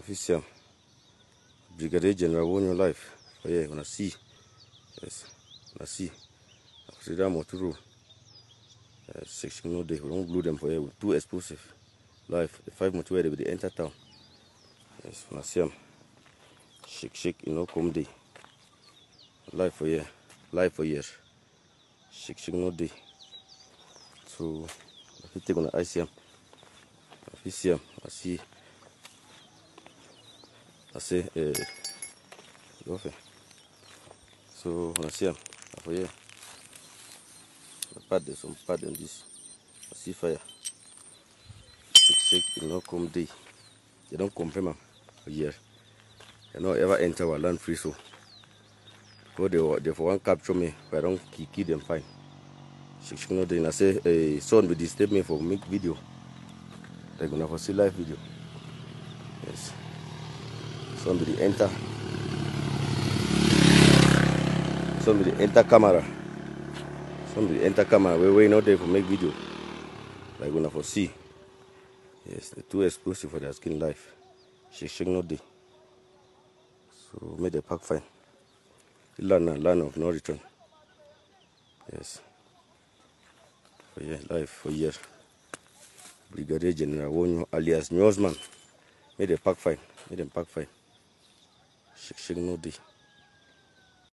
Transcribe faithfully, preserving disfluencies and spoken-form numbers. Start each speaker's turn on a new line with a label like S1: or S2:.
S1: official Brigadier General won your life. Oh yeah, wanna see. Yes, wanna see. After Motoro. Uh, section no day. We don't glue them for you with too explosive. Life. The five motor they will enter town. Yes, wanna see them. Shake shake, you know, come day. Life for year. Life for years. Shake shake no day. So if you take on the I C M. If you see them, I see I say uh go for. So when I see them, for here. The pad there's some pad in this. I see fire. Shake shake, you know, come day. They don't confirm them a year. They don't ever enter our land free so. Because they, they for one capture me, but I don't keep them fine. Shake shake no day. And I say a uh, son will disturb me for make video. They're gonna for see live video. Yes. Somebody enter. Somebody enter camera. Somebody enter camera. We wait not there for make video. Like gonna for see. Yes, the too explosive for their skin life. Shake shake no day. So make the pack fine. Land and land of no return. Yes. For year life for year. Brigadier General Wonyo alias Newsman. Make the pack fine. Make them pack fine. Shake shake no day.